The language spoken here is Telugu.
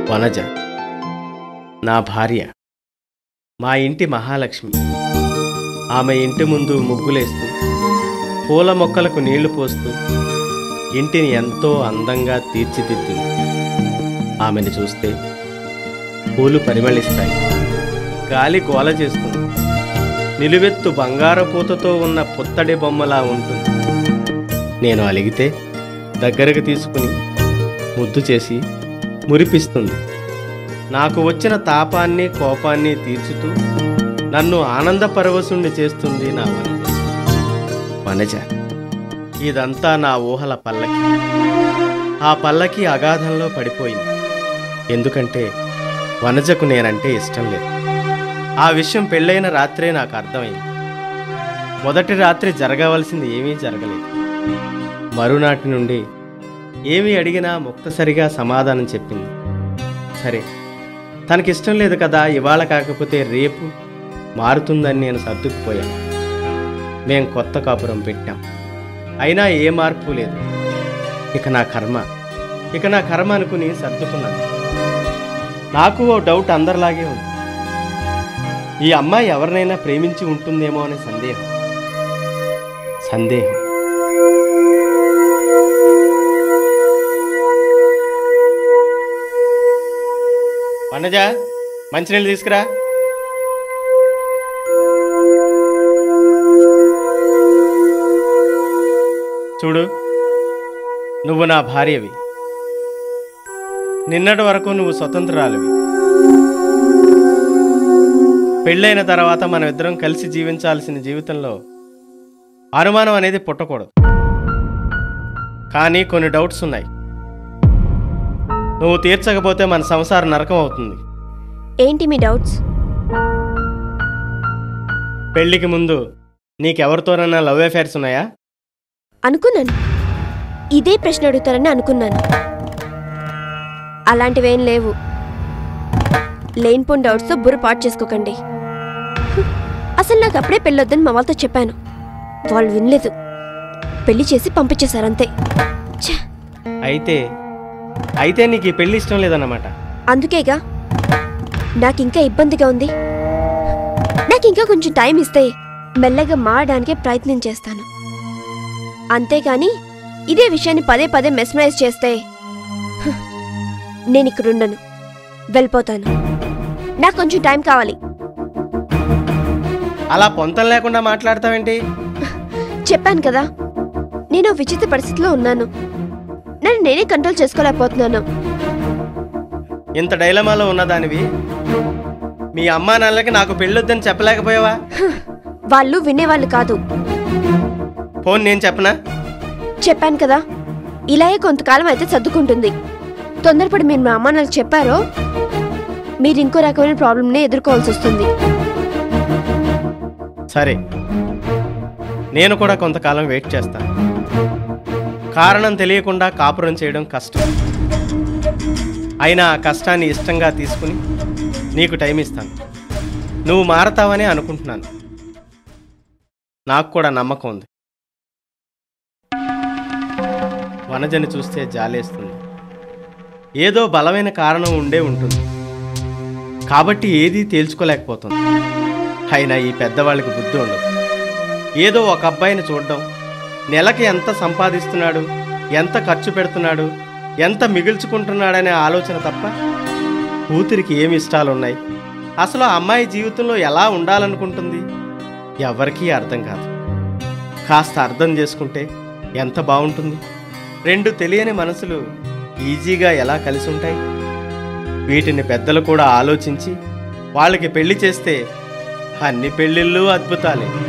వనజ నా భార్య, మా ఇంటి మహాలక్ష్మి. ఆమె ఇంటి ముందు ముగ్గులేస్తూ, పూల మొక్కలకు నీళ్లు పోస్తూ ఇంటిని ఎంతో అందంగా తీర్చిదిద్దింది. ఆమెను చూస్తే పూలు పరిమళిస్తాయి, గాలి గోల చేస్తుంది, నిలువెత్తు బంగారు పూతతో ఉన్న పుత్తడి బొమ్మలా ఉంటుంది. నేను అలిగితే దగ్గరకు తీసుకుని ముద్దు చేసి మురిపిస్తుంది. నాకు వచ్చిన తాపాన్ని కోపాన్ని తీర్చుతూ నన్ను ఆనంద పరవశుణ్ణి చేస్తుంది నా వనజ. వనజ, ఇదంతా నా ఊహల పల్లకి. ఆ పల్లకి అగాధంలో పడిపోయింది. ఎందుకంటే వనజకు నేనంటే ఇష్టం లేదు. ఆ విషయం పెళ్ళైన రాత్రే నాకు అర్థమైంది. మొదటి రాత్రి జరగవలసింది ఏమీ జరగలేదు. మరునాటి నుండి ఏమీ అడిగినా ముక్తసరిగా సమాధానం చెప్పింది. సరే, తనకిష్టం లేదు కదా, ఇవాళ కాకపోతే రేపు మారుతుందని నేను సర్దుకుపోయాను. మేం కొత్త కాపురం పెట్టాం. అయినా ఏ మార్పు లేదు. ఇక నా కర్మ అనుకుని సర్దుకున్నాను. నాకు ఓ డౌట్ అందరిలాగే ఉంది. ఈ అమ్మాయి ఎవరినైనా ప్రేమించి ఉంటుందేమో అనే సందేహం. వనజ, మంచినీళ్ళు తీసుకురా. చూడు, నువ్వు నా భార్యవి. నిన్నటి వరకు నువ్వు స్వతంత్రాలువి. పెళ్ళైన తర్వాత మనం ఇద్దరం కలిసి జీవించాల్సిన జీవితంలో అనుమానం అనేది పుట్టకూడదు. కానీ కొన్ని డౌట్స్ ఉన్నాయి. నువ్వు తీర్చకపోతే మన సంసారం నరకం అవుతుంది. ఏంటి మీ డౌట్స్? పెళ్లికి ముందు నీకెవరితోనన్నా లవ్ అఫైర్స్ ఉన్నాయా? అనుకున్నాను. ఇదే ప్రశ్న అడుగుతారని అనుకున్నాను. అలాంటివేం లేవు. లేనిపోని డౌట్స్తో బుర్ర పాటు చేసుకోకండి. అసలు నాకు అప్పుడే పెళ్ళొద్దని మా వాళ్ళతో చెప్పాను. వాళ్ళు వినలేదు. పెళ్లి చేసి పంపించేశారంతే. అయితే నీకు ఈ పెళ్లి ఇష్టం లేదన్నమాట. అందుకేగా నాకింకా ఇబ్బందిగా ఉంది. నాకింకా కొంచెం టైం ఇస్తే మెల్లగా మారడానికే ప్రయత్నం చేస్తాను. అంతేకాని ఇదే విషయాన్ని పదే పదే మెస్మరైజ్ చేస్తే నేను ఇక్కడుండను, వెళ్ళిపోతాను. నాకు కొంచెం టైం కావాలి. అలా పొంతం లేకుండా మాట్లాడతావేంటి? చెప్పాను కదా, నేను విచిత్ర పరిస్థితిలో ఉన్నాను. నన్ను నేనే కంట్రోల్ చేసుకోలేకపోతున్నాను. ఇంత డైలమాలో ఉన్నదానివి మీ అమ్మా నాన్నలకి నాకు పెళ్ళొద్దని చెప్పలేకపోయావా? వాళ్ళు వినేవాళ్ళు కాదు. ఫోన్ నేను చెప్పనా? చెప్పాను కదా, ఇలాగే కొంతకాలం అయితే సర్దుకుంటుంది. తొందరపడి మీరు మా అమ్మా నాన్నలకు చెప్పారో మీరు ఇంకో రకమైన ప్రాబ్లంని ఎదుర్కోవాల్సి వస్తుంది. సరే, నేను కూడా కొంతకాలం వెయిట్ చేస్తాను. కారణం తెలియకుండా కాపురం చేయడం కష్టం. అయినా ఆ కష్టాన్ని ఇష్టంగా తీసుకుని నీకు టైం ఇస్తాను. నువ్వు మారతావని అనుకుంటున్నాను. నాకు కూడా నమ్మకం ఉంది. వనజని చూస్తే జాలేస్తుంది. ఏదో బలమైన కారణం ఉండే ఉంటుంది కాబట్టి ఏదీ తేల్చుకోలేకపోతుంది. అయినా ఈ పెద్దవాళ్ళకి బుద్ధి ఉండదు. ఏదో ఒక అబ్బాయిని చూడడం, నెలకి ఎంత సంపాదిస్తున్నాడు, ఎంత ఖర్చు పెడుతున్నాడు, ఎంత మిగుల్చుకుంటున్నాడనే ఆలోచన తప్ప కూతురికి ఏమి ఇష్టాలున్నాయి, అసలు ఆ అమ్మాయి జీవితంలో ఎలా ఉండాలనుకుంటుంది ఎవరికీ అర్థం కాదు. కాస్త అర్థం చేసుకుంటే ఎంత బాగుంటుంది. రెండు తెలియని మనసులు ఈజీగా ఎలా కలిసి ఉంటాయి. వీటిని పెద్దలు కూడా ఆలోచించి వాళ్ళకి పెళ్లి చేస్తే అన్ని పెళ్ళిళ్ళు అద్భుతాలే.